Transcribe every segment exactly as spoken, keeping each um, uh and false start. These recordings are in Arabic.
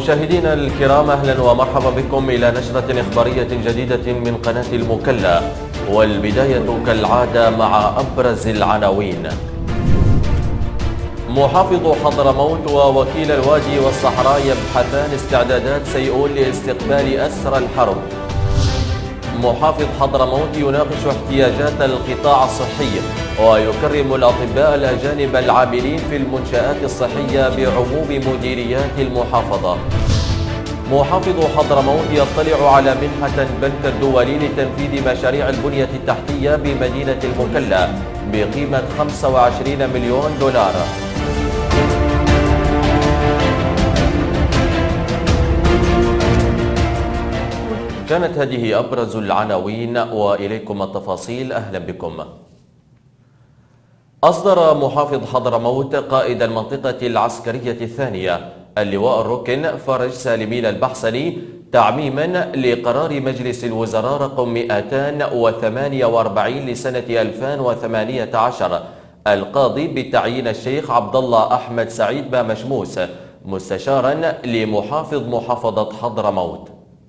مشاهدينا الكرام، أهلا ومرحبا بكم إلى نشرة إخبارية جديدة من قناة المكلا، والبداية كالعادة مع أبرز العناوين. محافظ حضرموت ووكيل الوادي والصحراء يبحثان استعدادات سيئون لاستقبال أسرى الحرب. محافظ حضرموت يناقش احتياجات القطاع الصحي ويكرم الأطباء الأجانب العاملين في المنشآت الصحية بعموم مديريات المحافظة. محافظ حضرموت يطلع على منحة البنك الدولي لتنفيذ مشاريع البنية التحتية بمدينة المكلا بقيمة خمسة وعشرين مليون دولار. كانت هذه أبرز العناوين وإليكم التفاصيل. أهلا بكم. أصدر محافظ حضرموت قائد المنطقة العسكرية الثانية اللواء الركن فرج سالمين البحسني تعميما لقرار مجلس الوزراء رقم مئتين وثمانية وأربعين لسنة ألفين وثمانية عشر القاضي بتعيين الشيخ عبد الله أحمد سعيد بامشموس مستشارا لمحافظ محافظة حضرموت.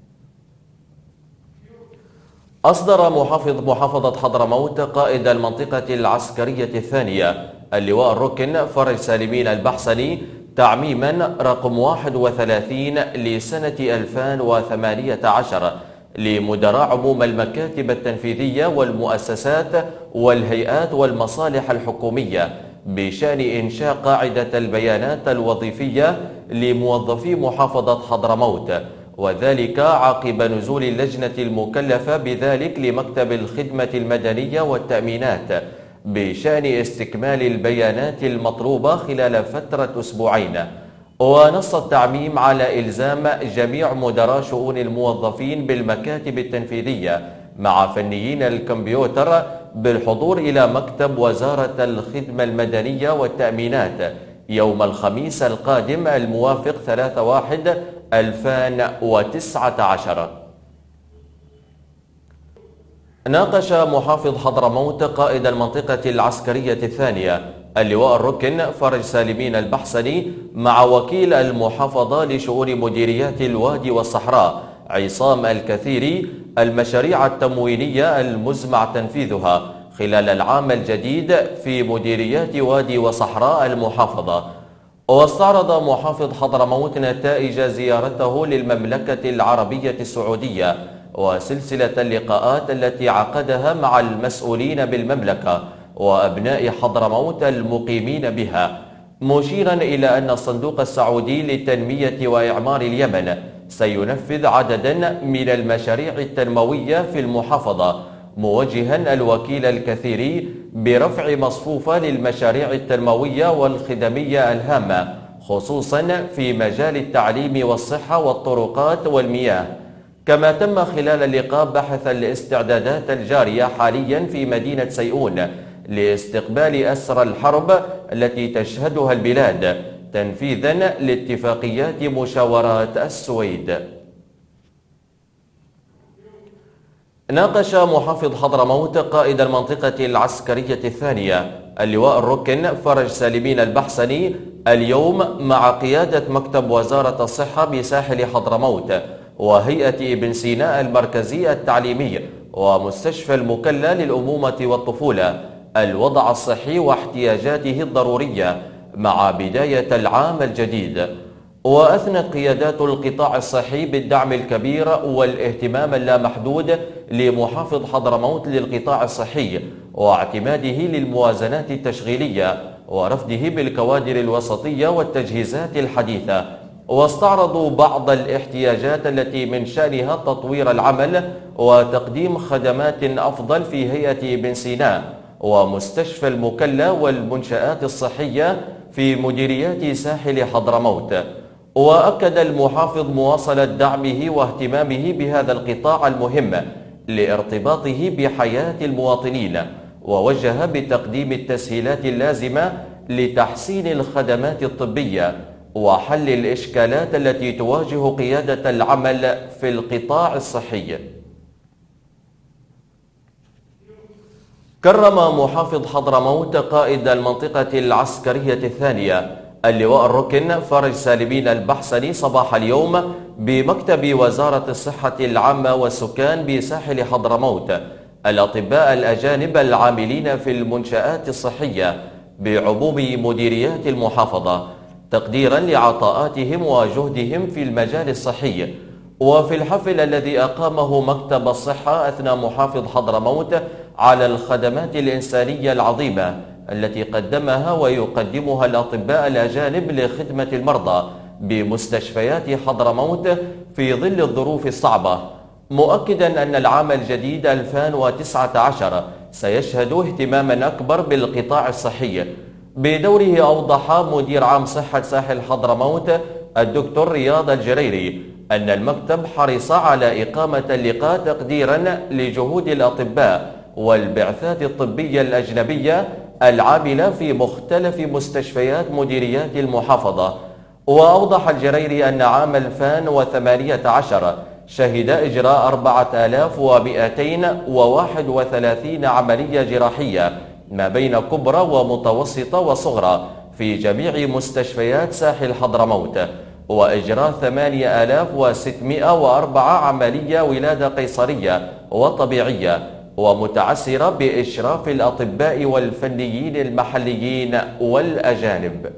أصدر محافظ محافظة حضرموت قائد المنطقة العسكرية الثانية اللواء الركن فرج سالمين البحسني تعميما رقم واحد وثلاثين لسنة ألفين وثمانية عشر لمدراء عموم المكاتب التنفيذية والمؤسسات والهيئات والمصالح الحكومية بشأن إنشاء قاعدة البيانات الوظيفية لموظفي محافظة حضرموت، وذلك عقب نزول اللجنة المكلفة بذلك لمكتب الخدمة المدنية والتأمينات بشأن استكمال البيانات المطلوبة خلال فترة أسبوعين. ونص التعميم على إلزام جميع مدراء شؤون الموظفين بالمكاتب التنفيذية مع فنيين الكمبيوتر بالحضور إلى مكتب وزارة الخدمة المدنية والتأمينات يوم الخميس القادم الموافق ثلاثة واحد ألفين وتسعة عشر. ناقش محافظ حضرموت قائد المنطقة العسكرية الثانية اللواء الركن فرج سالمين البحسني مع وكيل المحافظة لشؤون مديريات الوادي والصحراء عصام الكثيري المشاريع التموينية المزمع تنفيذها خلال العام الجديد في مديريات وادي وصحراء المحافظة. واستعرض محافظ حضرموت نتائج زيارته للمملكة العربية السعودية وسلسلة اللقاءات التي عقدها مع المسؤولين بالمملكة وأبناء حضرموت المقيمين بها، مشيرا إلى أن الصندوق السعودي للتنمية وإعمار اليمن سينفذ عددا من المشاريع التنموية في المحافظة، موجها الوكيل الكثيري برفع مصفوفة للمشاريع التنموية والخدمية الهامة خصوصا في مجال التعليم والصحة والطرقات والمياه. كما تم خلال اللقاء بحث الاستعدادات الجارية حاليا في مدينة سيئون لاستقبال أسرى الحرب التي تشهدها البلاد تنفيذا لاتفاقيات مشاورات السويد. ناقش محافظ حضرموت قائد المنطقة العسكرية الثانية اللواء الركن فرج سالمين البحسني اليوم مع قيادة مكتب وزارة الصحة بساحل حضرموت وهيئة ابن سيناء المركزي التعليمي ومستشفى المكلا للأمومة والطفولة الوضع الصحي واحتياجاته الضرورية مع بداية العام الجديد. وأثنت قيادات القطاع الصحي بالدعم الكبير والاهتمام اللامحدود لمحافظ حضرموت للقطاع الصحي واعتماده للموازنات التشغيلية ورفده بالكوادر الوسطية والتجهيزات الحديثة. واستعرضوا بعض الاحتياجات التي من شأنها تطوير العمل وتقديم خدمات أفضل في هيئة ابن سيناء ومستشفى المكلا والمنشآت الصحية في مديريات ساحل حضرموت. وأكد المحافظ مواصلة دعمه واهتمامه بهذا القطاع المهم لارتباطه بحياة المواطنين، ووجه بتقديم التسهيلات اللازمة لتحسين الخدمات الطبية وحل الإشكالات التي تواجه قيادة العمل في القطاع الصحي. كرم محافظ حضرموت قائد المنطقة العسكرية الثانية اللواء الركن فرج سالمين البحسني صباح اليوم بمكتب وزارة الصحة العامة والسكان بساحل حضرموت الأطباء الأجانب العاملين في المنشآت الصحية بعموم مديريات المحافظة تقديرا لعطاءاتهم وجهدهم في المجال الصحي. وفي الحفل الذي أقامه مكتب الصحة أثنى محافظ حضرموت على الخدمات الإنسانية العظيمة التي قدمها ويقدمها الأطباء الأجانب لخدمة المرضى بمستشفيات حضرموت في ظل الظروف الصعبة، مؤكدا أن العام الجديد ألفين وتسعة عشر سيشهد اهتماما أكبر بالقطاع الصحي. بدوره أوضح مدير عام صحة ساحل حضرموت الدكتور رياض الجريري أن المكتب حرص على إقامة اللقاء تقديرا لجهود الأطباء والبعثات الطبية الأجنبية العاملة في مختلف مستشفيات مديريات المحافظة. وأوضح الجريري أن عام ألفين وثمانية عشر شهد إجراء أربعة آلاف ومئتين وواحد وثلاثين عملية جراحية ما بين كبرى ومتوسطة وصغرى في جميع مستشفيات ساحل حضرموت، وإجراء ثمانية آلاف وستمئة وأربعة عملية ولادة قيصرية وطبيعية ومتعسرة بإشراف الأطباء والفنيين المحليين والأجانب.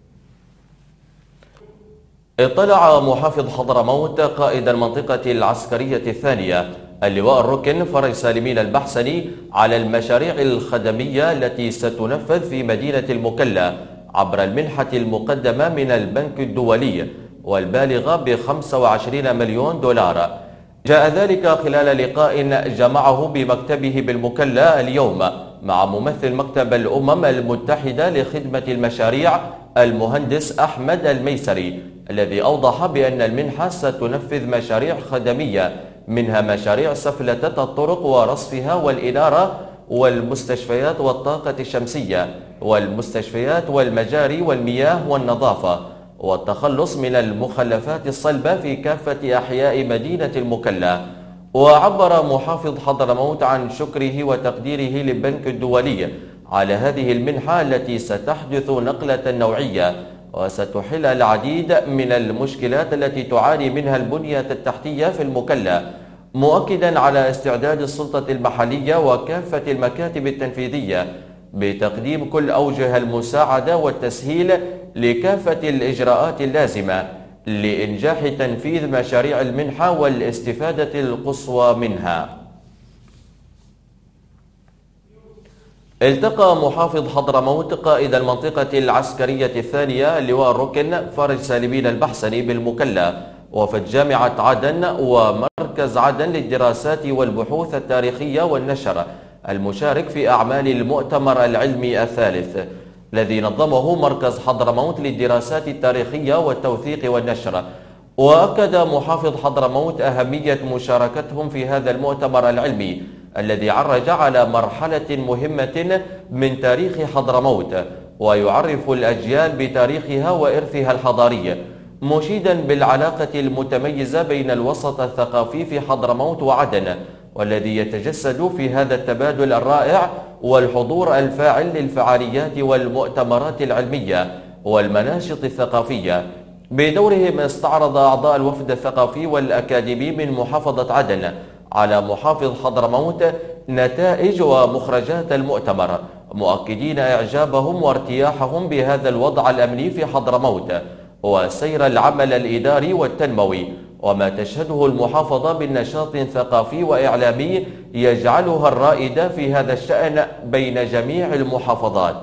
اطلع محافظ حضرموت قائد المنطقة العسكرية الثانية اللواء الركن فرج سالمين البحسني على المشاريع الخدمية التي ستنفذ في مدينة المكلا عبر المنحة المقدمة من البنك الدولي والبالغة ب خمسة وعشرين مليون دولار. جاء ذلك خلال لقاء جمعه بمكتبه بالمكلا اليوم مع ممثل مكتب الأمم المتحدة لخدمة المشاريع المهندس أحمد الميسري، الذي أوضح بأن المنحة ستنفذ مشاريع خدمية منها مشاريع سفلتة الطرق ورصفها والإنارة والمستشفيات والطاقة الشمسية والمستشفيات والمجاري والمياه والنظافة والتخلص من المخلفات الصلبة في كافة أحياء مدينة المكلا. وعبر محافظ حضرموت عن شكره وتقديره للبنك الدولي على هذه المنحة التي ستحدث نقلة نوعية وستحل العديد من المشكلات التي تعاني منها البنية التحتية في المكلا، مؤكدا على استعداد السلطة المحلية وكافة المكاتب التنفيذية بتقديم كل أوجه المساعدة والتسهيل لكافة الإجراءات اللازمة لإنجاح تنفيذ مشاريع المنحة والاستفادة القصوى منها. التقى محافظ حضرموت قائد المنطقة العسكرية الثانية اللواء الركن فرج سالمين البحسني بالمكلا وفد جامعة عدن ومركز عدن للدراسات والبحوث التاريخية والنشر المشارك في أعمال المؤتمر العلمي الثالث الذي نظمه مركز حضرموت للدراسات التاريخية والتوثيق والنشر. وأكد محافظ حضرموت أهمية مشاركتهم في هذا المؤتمر العلمي الذي عرج على مرحلة مهمة من تاريخ حضرموت ويعرف الأجيال بتاريخها وإرثها الحضاري، مشيدا بالعلاقة المتميزة بين الوسط الثقافي في حضرموت وعدن والذي يتجسد في هذا التبادل الرائع والحضور الفاعل للفعاليات والمؤتمرات العلمية والمناشط الثقافية. بدورهم استعرض أعضاء الوفد الثقافي والأكاديمي من محافظة عدن على محافظ حضرموت نتائج ومخرجات المؤتمر، مؤكدين إعجابهم وارتياحهم بهذا الوضع الأمني في حضرموت وسير العمل الإداري والتنموي وما تشهده المحافظة بالنشاط ثقافي وإعلامي يجعلها الرائدة في هذا الشأن بين جميع المحافظات.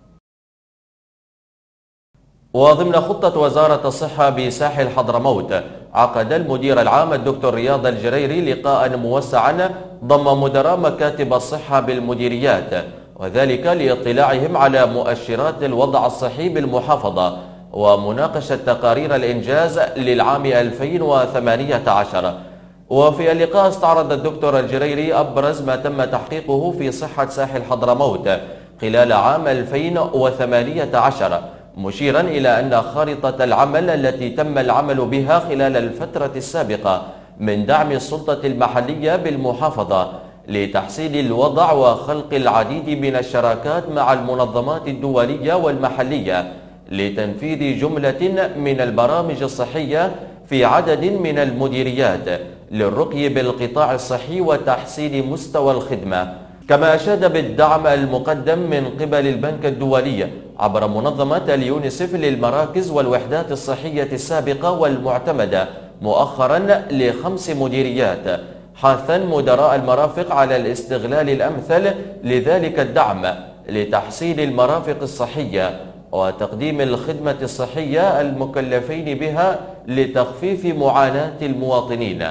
وضمن خطة وزارة الصحة بساحل حضرموت عقد المدير العام الدكتور رياض الجريري لقاء موسعا ضم مدراء مكاتب الصحة بالمديريات، وذلك لاطلاعهم على مؤشرات الوضع الصحي بالمحافظة ومناقشة تقارير الإنجاز للعام ألفين وثمانية عشر. وفي اللقاء استعرض الدكتور الجريري أبرز ما تم تحقيقه في صحة ساحل حضرموت خلال عام ألفين وثمانية عشر، مشيرا إلى أن خارطة العمل التي تم العمل بها خلال الفترة السابقة من دعم السلطة المحلية بالمحافظة لتحسين الوضع وخلق العديد من الشراكات مع المنظمات الدولية والمحلية لتنفيذ جملة من البرامج الصحية في عدد من المديريات للرقي بالقطاع الصحي وتحسين مستوى الخدمة. كما أشاد بالدعم المقدم من قبل البنك الدولي عبر منظمة اليونيسف للمراكز والوحدات الصحية السابقة والمعتمدة مؤخرا لخمس مديريات، حاثا مدراء المرافق على الاستغلال الأمثل لذلك الدعم لتحسين المرافق الصحية وتقديم الخدمة الصحية المكلفين بها لتخفيف معاناة المواطنين.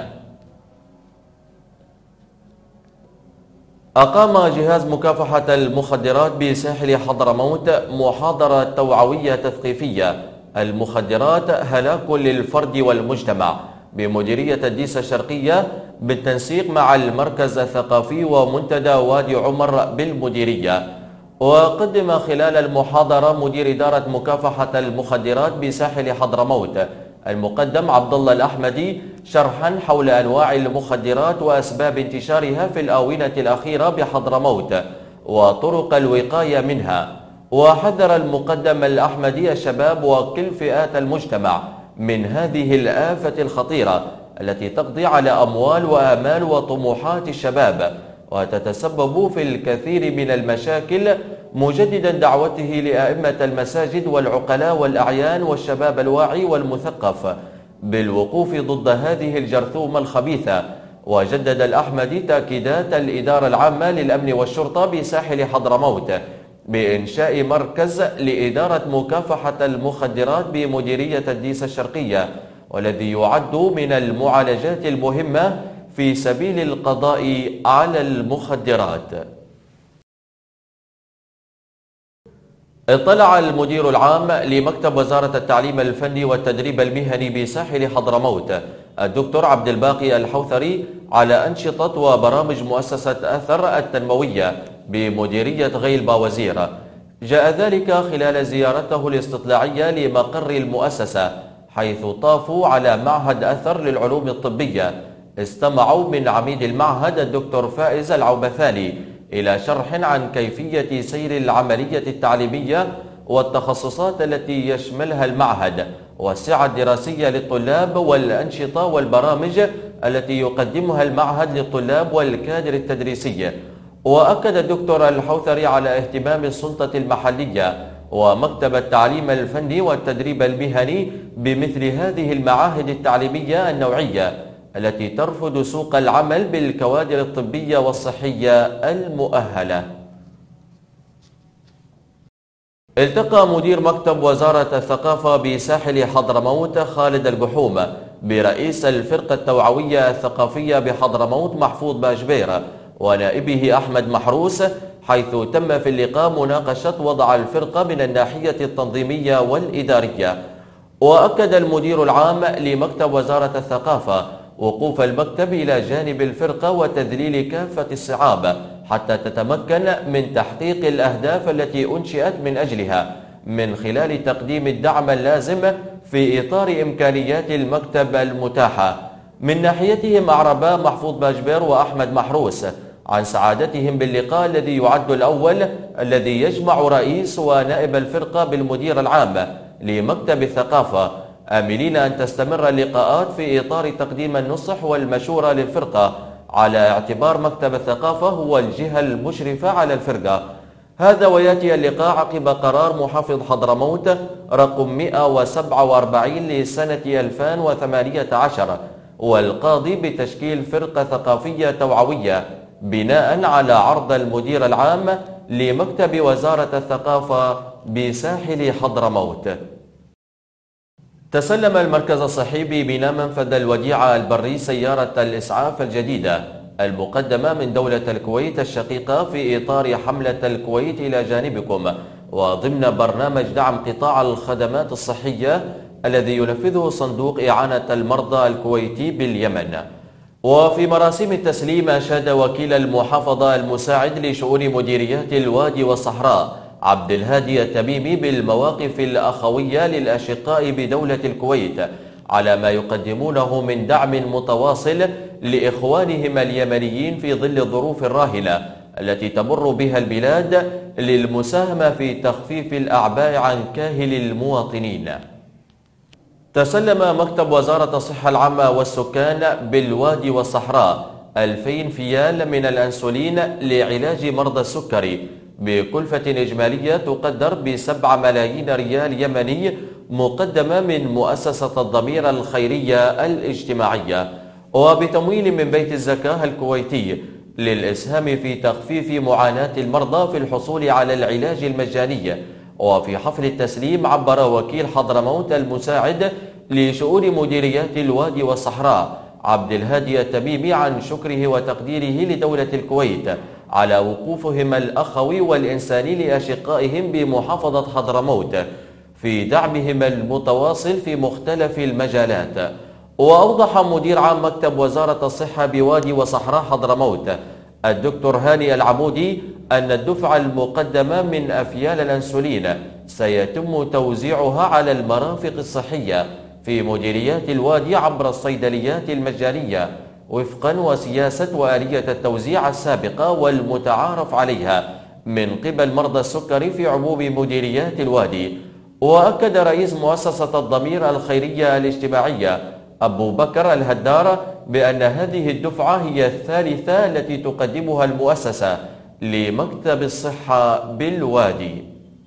أقام جهاز مكافحة المخدرات بساحل حضرموت محاضرة توعوية تثقيفية المخدرات هلاك للفرد والمجتمع بمديرية الديسة الشرقية بالتنسيق مع المركز الثقافي ومنتدى وادي عمر بالمديرية. وقدم خلال المحاضرة مدير إدارة مكافحة المخدرات بساحل حضرموت المقدم عبد الله الأحمدي شرحا حول أنواع المخدرات وأسباب انتشارها في الآونة الأخيرة بحضرموت وطرق الوقاية منها. وحذر المقدم الأحمدي الشباب وكل فئات المجتمع من هذه الآفة الخطيرة التي تقضي على أموال وآمال وطموحات الشباب وتتسبب في الكثير من المشاكل، مجددا دعوته لأئمة المساجد والعقلاء والأعيان والشباب الواعي والمثقف بالوقوف ضد هذه الجرثومة الخبيثة. وجدد الأحمدي تأكيدات الإدارة العامة للأمن والشرطة بساحل حضرموت بإنشاء مركز لإدارة مكافحة المخدرات بمديرية الديسة الشرقية، والذي يعد من المعالجات المهمة في سبيل القضاء على المخدرات. اطلع المدير العام لمكتب وزارة التعليم الفني والتدريب المهني بساحل حضرموت الدكتور عبد الباقي الحوثري على أنشطة وبرامج مؤسسة أثر التنموية بمديرية غيل باوزير. جاء ذلك خلال زيارته الاستطلاعية لمقر المؤسسة، حيث طافوا على معهد أثر للعلوم الطبية. استمعوا من عميد المعهد الدكتور فائز العوبثاني إلى شرح عن كيفية سير العملية التعليمية والتخصصات التي يشملها المعهد والسعة الدراسية للطلاب والأنشطة والبرامج التي يقدمها المعهد للطلاب والكادر التدريسي. وأكد الدكتور الحوثري على اهتمام السلطة المحلية ومكتب التعليم الفني والتدريب المهني بمثل هذه المعاهد التعليمية النوعية التي ترفض سوق العمل بالكوادر الطبية والصحية المؤهلة. التقى مدير مكتب وزارة الثقافة بساحل حضرموت خالد الجحوم برئيس الفرقة التوعوية الثقافية بحضرموت محفوظ باجبير ونائبه أحمد محروس، حيث تم في اللقاء مناقشة وضع الفرقة من الناحية التنظيمية والإدارية. وأكد المدير العام لمكتب وزارة الثقافة وقوف المكتب إلى جانب الفرقة وتذليل كافة الصعاب حتى تتمكن من تحقيق الأهداف التي أنشئت من أجلها، من خلال تقديم الدعم اللازم في إطار إمكانيات المكتب المتاحة. من ناحيتهم أعربا محفوظ باجبير وأحمد محروس عن سعادتهم باللقاء الذي يعد الأول الذي يجمع رئيس ونائب الفرقة بالمدير العام لمكتب الثقافة، آملين أن تستمر اللقاءات في إطار تقديم النصح والمشورة للفرقة على اعتبار مكتب الثقافة هو الجهة المشرفة على الفرقة. هذا ويأتي اللقاء عقب قرار محافظ حضرموت رقم مئة وسبعة وأربعين لسنة ألفين وثمانية عشر والقاضي بتشكيل فرقة ثقافية توعوية بناء على عرض المدير العام لمكتب وزارة الثقافة بساحل حضرموت. تسلم المركز الصحي ببناء منفذ الوديعة البري سيارة الإسعاف الجديدة المقدمة من دولة الكويت الشقيقة في إطار حملة الكويت إلى جانبكم وضمن برنامج دعم قطاع الخدمات الصحية الذي ينفذه صندوق إعانة المرضى الكويتي باليمن. وفي مراسم التسليم أشاد وكيل المحافظة المساعد لشؤون مديريات الوادي والصحراء عبد الهادي التميمي بالمواقف الأخوية للأشقاء بدولة الكويت على ما يقدمونه من دعم متواصل لإخوانهم اليمنيين في ظل الظروف الراهنة التي تمر بها البلاد للمساهمة في تخفيف الأعباء عن كاهل المواطنين. تسلم مكتب وزارة الصحة العامة والسكان بالوادي والصحراء ألفين فيال من الأنسولين لعلاج مرضى السكري بكلفة إجمالية تقدر بسبعة ملايين ريال يمني، مقدمة من مؤسسة الضمير الخيرية الاجتماعية وبتمويل من بيت الزكاة الكويتي للإسهام في تخفيف معاناة المرضى في الحصول على العلاج المجاني. وفي حفل التسليم عبر وكيل حضرموت المساعد لشؤون مديريات الوادي والصحراء عبد الهادي التميمي عن شكره وتقديره لدولة الكويت على وقوفهم الأخوي والإنساني لأشقائهم بمحافظة حضرموت في دعمهم المتواصل في مختلف المجالات. وأوضح مدير عام مكتب وزارة الصحة بوادي وصحراء حضرموت الدكتور هاني العمودي أن الدفعة المقدمة من أفيال الأنسولين سيتم توزيعها على المرافق الصحية في مديريات الوادي عبر الصيدليات المجانية وفقا وسياسة وآلية التوزيع السابقة والمتعارف عليها من قبل مرضى السكري في عموم مديريات الوادي. وأكد رئيس مؤسسة الضمير الخيرية الاجتماعية أبو بكر الهدار بأن هذه الدفعة هي الثالثة التي تقدمها المؤسسة لمكتب الصحة بالوادي.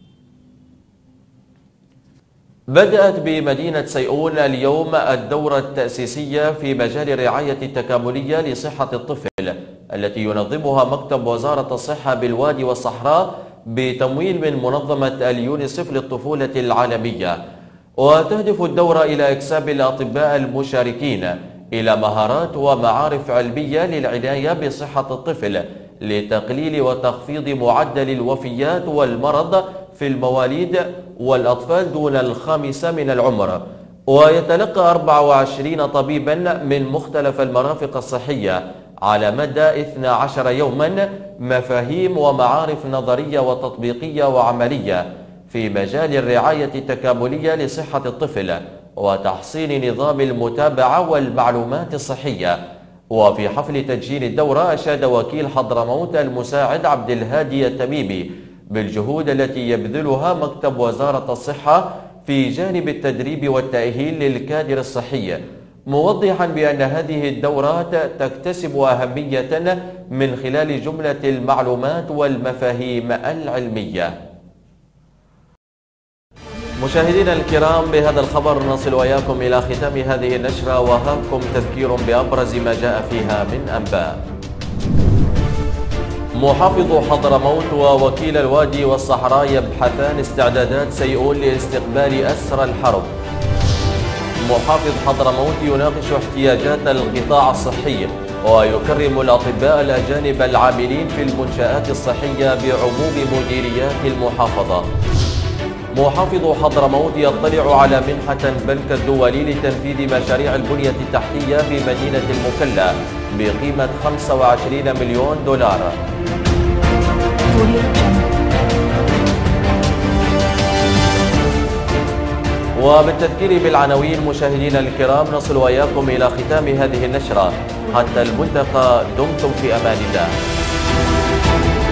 بدأت بمدينة سيئون اليوم الدورة التأسيسية في مجال الرعاية التكاملية لصحة الطفل التي ينظمها مكتب وزارة الصحة بالوادي والصحراء بتمويل من منظمة اليونيسف للطفولة العالمية. وتهدف الدورة إلى إكساب الأطباء المشاركين إلى مهارات ومعارف علمية للعناية بصحة الطفل لتقليل وتخفيض معدل الوفيات والمرض في المواليد والأطفال دون الخامسة من العمر. ويتلقى أربعة وعشرين طبيبا من مختلف المرافق الصحية على مدى اثني عشر يوما مفاهيم ومعارف نظرية وتطبيقية وعملية في مجال الرعاية التكاملية لصحة الطفل وتحسين نظام المتابعة والمعلومات الصحية. وفي حفل تدشين الدورة أشاد وكيل حضرموت المساعد عبد الهادي التميمي بالجهود التي يبذلها مكتب وزارة الصحة في جانب التدريب والتأهيل للكادر الصحي، موضحا بأن هذه الدورات تكتسب أهمية من خلال جملة المعلومات والمفاهيم العلمية. مشاهدينا الكرام، بهذا الخبر نصل وإياكم إلى ختام هذه النشرة، وهاكم تذكير بأبرز ما جاء فيها من أنباء. محافظ حضرموت ووكيل الوادي والصحراء يبحثان استعدادات سيئون لاستقبال أسرى الحرب. محافظ حضرموت يناقش احتياجات القطاع الصحي ويكرم الأطباء الأجانب العاملين في المنشآت الصحية بعموم مديريات المحافظة. محافظ حضرموت يطلع على منحة بنك الدولي لتنفيذ مشاريع البنية التحتية في مدينة المكلا بقيمة خمسة وعشرين مليون دولار. وبالتذكير بالعناوين مشاهدينا الكرام نصل وإياكم إلى ختام هذه النشرة. حتى الملتقى، دمتم في أمان الله.